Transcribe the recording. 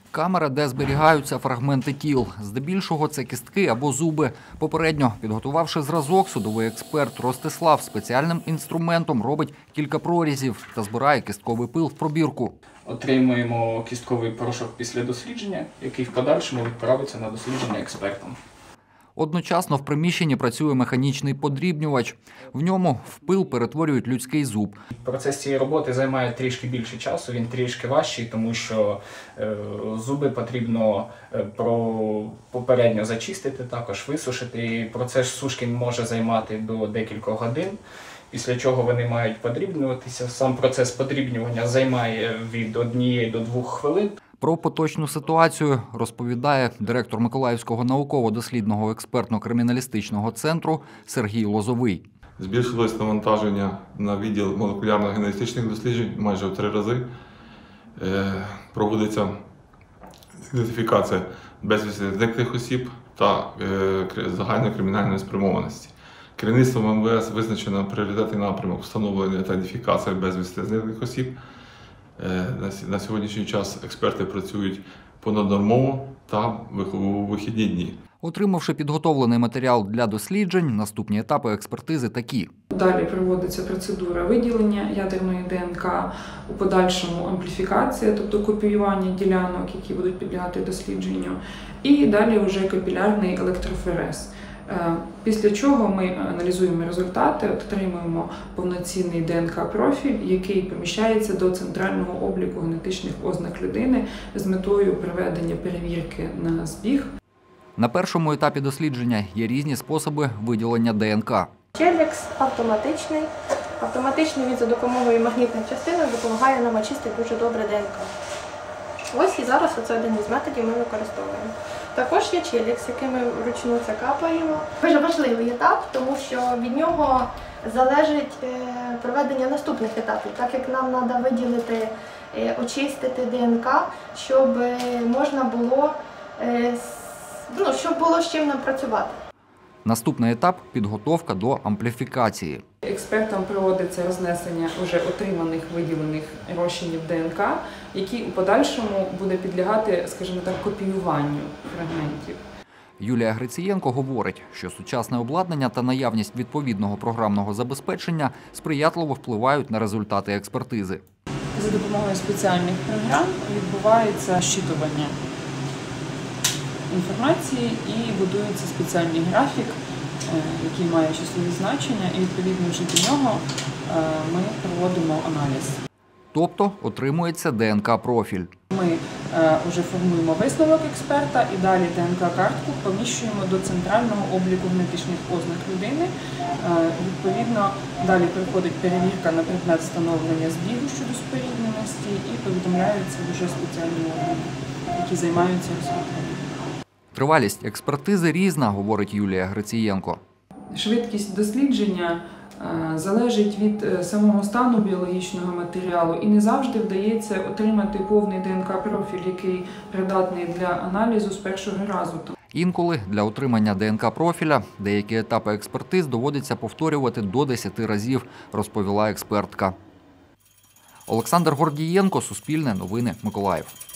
Камера, де зберігаються фрагменти тіл. Здебільшого це кістки або зуби. Попередньо, підготувавши зразок, судовий експерт Ростислав спеціальним інструментом робить кілька прорізів та збирає кістковий пил в пробірку. Отримуємо кістковий порошок після дослідження, який в подальшому відправиться на дослідження експертам. Одночасно в приміщенні працює механічний подрібнювач. В ньому в пил перетворюють людський зуб. Процес цієї роботи займає трішки більше часу, він трішки важчий, тому що зуби потрібно попередньо зачистити, також висушити. І процес сушки може займати до декількох годин, після чого вони мають подрібнюватися. Сам процес подрібнювання займає від 1 до 2 хвилин. Про поточну ситуацію розповідає директор Миколаївського науково-дослідного експертно-криміналістичного центру Сергій Лозовий. Збільшилось навантаження на відділ молекулярно-генетичних досліджень майже в 3 рази. Проводиться ідентифікація безвісти зниклих осіб та загальної кримінальної спрямованості. Керівництвом МВС визначено пріоритетний напрямок встановлення та ідентифікації безвісти зниклих осіб. На сьогоднішній час експерти працюють понаднормово та у вихідні дні. Отримавши підготовлений матеріал для досліджень, наступні етапи експертизи такі. Далі проводиться процедура виділення ядерної ДНК, у подальшому ампліфікація, тобто копіювання ділянок, які будуть підлягати дослідженню, і далі вже капілярний електрофорез. Після чого ми аналізуємо результати, отримуємо повноцінний ДНК-профіль, який поміщається до центрального обліку генетичних ознак людини з метою проведення перевірки на збіг. На першому етапі дослідження є різні способи виділення ДНК. Челікс автоматичний. Автоматичний він за допомогою магнітних частинок допомагає нам очистити дуже добре ДНК. Ось і зараз це один із методів ми використовуємо. Також є челікс, який ми вручну це капаємо. Дуже важливий етап, тому що від нього залежить проведення наступних етапів, так як нам треба виділити, очистити ДНК, щоб можна було, щоб було з чим нам працювати. Наступний етап – підготовка до ампліфікації. Експертам проводиться рознесення вже отриманих виділених розчинів ДНК, які у подальшому буде підлягати, скажімо так, копіюванню фрагментів. Юлія Грицієнко говорить, що сучасне обладнання та наявність відповідного програмного забезпечення сприятливо впливають на результати експертизи. За допомогою спеціальних програм відбувається зчитування інформації і будується спеціальний графік, який має числові значення, і відповідно вже до нього ми проводимо аналіз. Тобто отримується ДНК-профіль. Ми вже формуємо висновок експерта і далі ДНК-картку поміщуємо до центрального обліку генетичних ознак людини. Відповідно, далі проходить перевірка на предмет встановлення збігу щодо спорідненості і повідомляються вже спеціальні органи, які займаються розслідуванням. Тривалість експертизи різна, говорить Юлія Грицієнко. Швидкість дослідження залежить від самого стану біологічного матеріалу і не завжди вдається отримати повний ДНК-профіль, який придатний для аналізу з першого разу. Інколи для отримання ДНК-профіля деякі етапи експертиз доводиться повторювати до 10 разів, розповіла експертка. Олександр Гордієнко, Суспільне новини, Миколаїв.